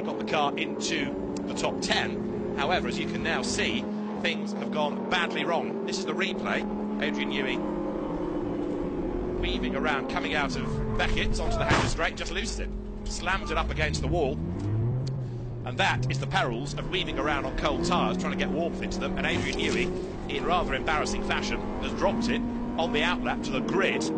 got the car into the top 10. However, as you can now see, things have gone badly wrong. This is the replay. Adrian Newey weaving around, coming out of Beckett's onto the hanger straight, just loses it. Slams it up against the wall. And that is the perils of weaving around on cold tyres, trying to get warmth into them. And Adrian Newey, in rather embarrassing fashion, has dropped it on the outlap to the grid.